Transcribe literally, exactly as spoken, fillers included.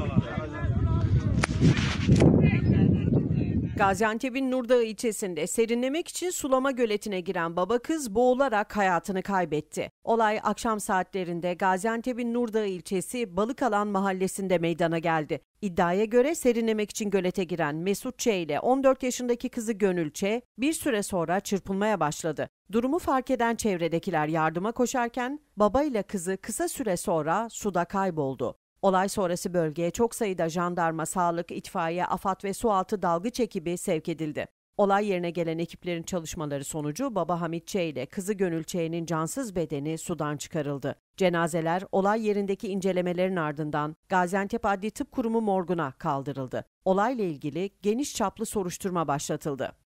Gaziantep'in Nurdağ ilçesinde serinlemek için sulama göletine giren baba kız boğularak hayatını kaybetti. Olay akşam saatlerinde Gaziantep'in Nurdağ ilçesi Balıkalan mahallesinde meydana geldi. İddiaya göre serinlemek için gölete giren Mesut Ç. ile on dört yaşındaki kızı Gönül Ç. bir süre sonra çırpınmaya başladı. Durumu fark eden çevredekiler yardıma koşarken baba ile kızı kısa süre sonra suda kayboldu. Olay sonrası bölgeye çok sayıda jandarma, sağlık, itfaiye, AFAD ve sualtı dalgıç ekibi sevk edildi. Olay yerine gelen ekiplerin çalışmaları sonucu baba Hamit Ç. ile kızı Gönül Ç.'nin cansız bedeni sudan çıkarıldı. Cenazeler olay yerindeki incelemelerin ardından Gaziantep Adli Tıp Kurumu morguna kaldırıldı. Olayla ilgili geniş çaplı soruşturma başlatıldı.